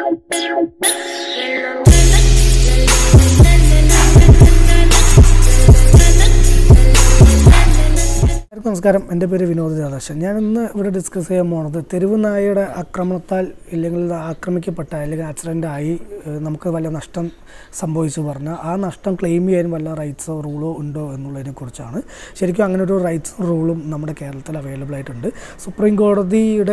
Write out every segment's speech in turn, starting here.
നമസ്കാരം, എൻ്റെ പേര് വിനോദ് രാധാകൃഷ്ണൻ. ഞാനിന്ന് ഇവിടെ ഡിസ്കസ് ചെയ്യാൻ പോകുന്നത് തെരുവ് നായയുടെ ആക്രമണത്താൽ ഇല്ലെങ്കിൽ ആക്രമിക്കപ്പെട്ട അല്ലെങ്കിൽ ആക്സിഡൻ്റായി നമുക്ക് വല്ല നഷ്ടം സംഭവിച്ചു പറഞ്ഞാൽ ആ നഷ്ടം ക്ലെയിം ചെയ്യാൻ വല്ല റൈറ്റ്സോ റൂളോ ഉണ്ടോ എന്നുള്ളതിനെ കുറിച്ചാണ്. ശരിക്കും അങ്ങനെ ഒരു റൈറ്റ്സും റൂളും നമ്മുടെ കേരളത്തിൽ അവൈലബിൾ ആയിട്ടുണ്ട്. സുപ്രീം കോടതിയുടെ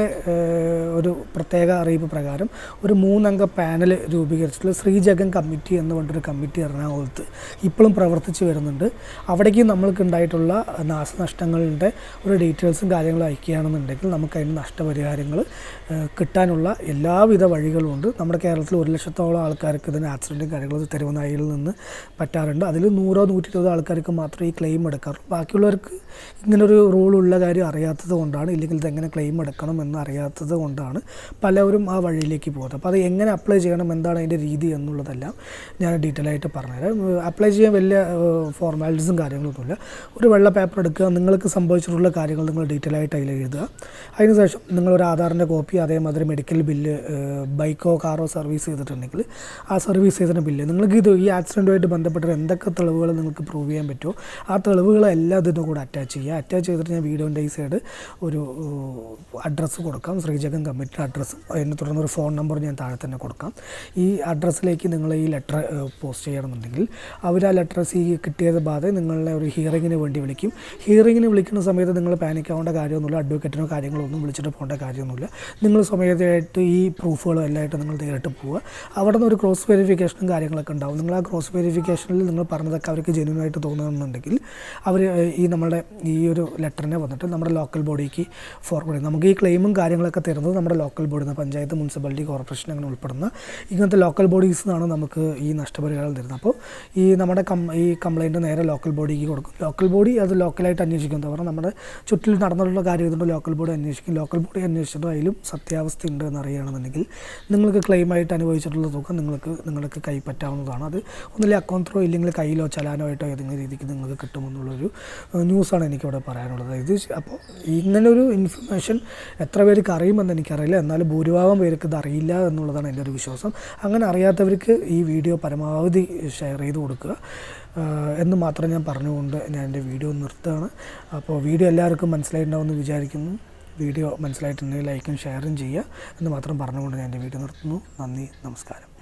ഒരു പ്രത്യേക അറിയിപ്പ് പ്രകാരം ഒരു 3 അംഗ പാനൽ രൂപീകരിച്ചിട്ടുള്ള ശ്രീ ജഗൻ കമ്മിറ്റി എന്ന് പറഞ്ഞൊരു കമ്മിറ്റി എറണാകുളത്ത് ഇപ്പോഴും പ്രവർത്തിച്ച് വരുന്നുണ്ട്. അവിടേക്ക് നമ്മൾക്ക് ഉണ്ടായിട്ടുള്ള നാശനഷ്ടങ്ങളുടെ ഒരു ഡീറ്റെയിൽസും കാര്യങ്ങളും അയക്കുകയാണെന്നുണ്ടെങ്കിൽ നമുക്ക് അതിന് നഷ്ടപരിഹാരങ്ങൾ കിട്ടാനുള്ള എല്ലാവിധ വഴികളും ഉണ്ട്. നമ്മുടെ കേരളത്തിൽ 1 ലക്ഷത്തോളം ആൾക്കാർക്ക് ഇതിന് ആക്സിഡൻറ്റും കാര്യങ്ങളും തെരുവ് നായയിൽ നിന്ന് പറ്റാറുണ്ട്. അതിൽ 100-120 ആൾക്കാർക്ക് മാത്രമേ ഈ ക്ലെയിം എടുക്കാറുള്ളൂ. ബാക്കിയുള്ളവർക്ക് ഇങ്ങനൊരു റൂളുള്ള കാര്യം അറിയാത്തത് കൊണ്ടാണ്, ഇല്ലെങ്കിൽ ഇതെങ്ങനെ ക്ലെയിം എടുക്കണം എന്ന് അറിയാത്തത് കൊണ്ടാണ് പലവരും ആ വഴിയിലേക്ക് പോകുന്നത്. അപ്പോൾ അത് എങ്ങനെ അപ്ലൈ ചെയ്യണം, എന്താണ് അതിൻ്റെ രീതി എന്നുള്ളതെല്ലാം ഞാൻ ഡീറ്റെയിൽ ആയിട്ട് പറഞ്ഞുതരാം. അപ്ലൈ ചെയ്യാൻ വലിയ ഫോർമാലിറ്റീസും കാര്യങ്ങളൊന്നുമില്ല. ഒരു വെള്ള പേപ്പർ എടുക്കുക, നിങ്ങൾക്ക് സംഭവിച്ചിട്ടുള്ള കാര്യങ്ങൾ നിങ്ങൾ ഡീറ്റെയിൽ ആയിട്ട് അതിൽ എഴുതുക. അതിനുശേഷം നിങ്ങളൊരു ആധാറിൻ്റെ കോപ്പി, അതേമാതിരി മെഡിക്കൽ ബില്ല്, ബൈക്കോ കാറോ സർവീസ് ചെയ്തിട്ടുണ്ടെങ്കിൽ ആ സർവീസ് ചെയ്തിട്ട് ബില്ല്, നിങ്ങൾക്ക് ഈ ആക്സിഡൻറ്റുമായിട്ട് ബന്ധപ്പെട്ട് എന്തൊക്കെ തെളിവുകൾ നിങ്ങൾക്ക് പ്രൂവ് ചെയ്യാൻ പറ്റുമോ ആ തെളിവുകളെല്ലാം ഇതിൻ്റെ കൂടെ അറ്റാച്ച് ചെയ്യുക. അറ്റാച്ച് ചെയ്തിട്ട് ഞാൻ വീഡിയോൻ്റെ ഈ സൈഡ് ഒരു അഡ്രസ്സ് കൊടുക്കാം, ശ്രീജഗൻ കമ്മിറ്റിയുടെ അഡ്രസ്സും അതിനെ തുടർന്ന് ഒരു ഫോൺ നമ്പർ ഞാൻ താഴെ തന്നെ കൊടുക്കാം. ഈ അഡ്രസ്സിലേക്ക് നിങ്ങൾ ഈ ലെറ്റർ പോസ്റ്റ് ചെയ്യണമെന്നുണ്ടെങ്കിൽ അവർ ആ ലെറ്റർ കിട്ടിയത് ബാധ നിങ്ങളെ ഒരു ഹിയറിങ്ങിന് വേണ്ടി വിളിക്കും. ഹിയറിങ്ങിന് വിളിക്കുന്ന സമയത്ത് നിങ്ങൾ പാനിക് ആവേണ്ട കാര്യമൊന്നുമില്ല, അഡ്വക്കേറ്റിനോ കാര്യങ്ങളൊന്നും വിളിച്ചിട്ട് പോകേണ്ട കാര്യമൊന്നുമില്ല. നിങ്ങൾ സ്വമേധയായിട്ട് ഈ പ്രൂഫുകളും എല്ലാമായിട്ട് നിങ്ങൾ നേരിട്ട് പോവുക. അവിടെ നിന്ന് ഒരു ക്രോസ് വെരിഫിക്കേഷനും കാര്യങ്ങളൊക്കെ ഉണ്ടാവും. നിങ്ങൾ ആ ക്രോസ് വെരിഫിക്കേഷനിൽ നിങ്ങൾ പറഞ്ഞതൊക്കെ അവർക്ക് ജെന്യൂനായിട്ട് തോന്നുന്നുണ്ടെങ്കിൽ അവർ നമ്മുടെ ഈ ഒരു ലെറ്ററിനെ വന്നിട്ട് നമ്മുടെ ലോക്കൽ ബോഡിക്ക് ഫോർവേഡ് ചെയ്യും. നമുക്ക് ഈ ക്ലെയിമും കാര്യങ്ങളൊക്കെ തരുന്നത് നമ്മുടെ local body, panchayat, municipality, corporation അങ്ങനെ ഉൾപ്പെടുന്ന ഇങ്ങനത്തെ ലോക്കൽ ബോഡീസിൽ നിന്നാണ് നമുക്ക് ഈ നഷ്ടപരിഹാരം തരുന്നത്. അപ്പോൾ ഈ നമ്മുടെ ഈ കംപ്ലയിൻറ്റ് നേരെ ലോക്കൽ ബോഡിക്ക് കൊടുക്കും. ലോക്കൽ ബോഡി അത് ലോക്കലായിട്ട് അന്വേഷിക്കും. എന്താ പറഞ്ഞാൽ നമ്മുടെ ചുറ്റിൽ നടന്നിട്ടുള്ള കാര്യം ഇതുകൊണ്ട് ലോക്കൽ ബോഡി അന്വേഷിക്കും. ലോക്കൽ ബോഡി അന്വേഷിച്ചിട്ട് അതിലും സത്യാവസ്ഥ ഉണ്ട് എന്നറിയുകയാണെന്നുണ്ടെങ്കിൽ നിങ്ങൾക്ക് ക്ലെയിമായിട്ട് അനുഭവിച്ചിട്ടുള്ള തുക നിങ്ങൾക്ക് കൈപ്പറ്റാവുന്നതാണ്. അത് ഒന്നില്ലെങ്കിൽ അക്കൗണ്ട് ത്രോ ഇല്ലെങ്കിൽ കയ്യിലോ ചലാനോ ആയിട്ടോ ഏതെങ്കിലും രീതിക്ക് നിങ്ങൾക്ക് കിട്ടുമെന്നുള്ളൊരു ന്യൂസാണ് എനിക്കിവിടെ പറയാനുള്ളത്. അപ്പോൾ ഇങ്ങനൊരു ഇൻഫർമേഷൻ എത്ര പേർക്ക് അറിയുമെന്ന് എനിക്കറിയില്ല, എന്നാലും ഭൂരിഭാഗം പേർക്ക് ഇത് അറിയില്ല എന്നുള്ളതാണ് എൻ്റെ ഒരു വിശ്വാസം. അങ്ങനെ അറിയാത്തവർക്ക് ഈ വീഡിയോ പരമാവധി ഷെയർ ചെയ്ത് കൊടുക്കുക എന്ന് മാത്രം ഞാൻ പറഞ്ഞുകൊണ്ട് ഞാൻ എൻ്റെ വീഡിയോ നിർത്തുകയാണ്. അപ്പോൾ വീഡിയോ എല്ലാവർക്കും മനസ്സിലായിട്ടുണ്ടാവുമെന്ന് വിചാരിക്കുന്നു. വീഡിയോ മനസ്സിലായിട്ടുണ്ടെങ്കിൽ ലൈക്കും ഷെയറും ചെയ്യുക എന്ന് മാത്രം പറഞ്ഞുകൊണ്ട് ഞാൻ എൻ്റെ വീഡിയോ നിർത്തുന്നു. നന്ദി, നമസ്കാരം.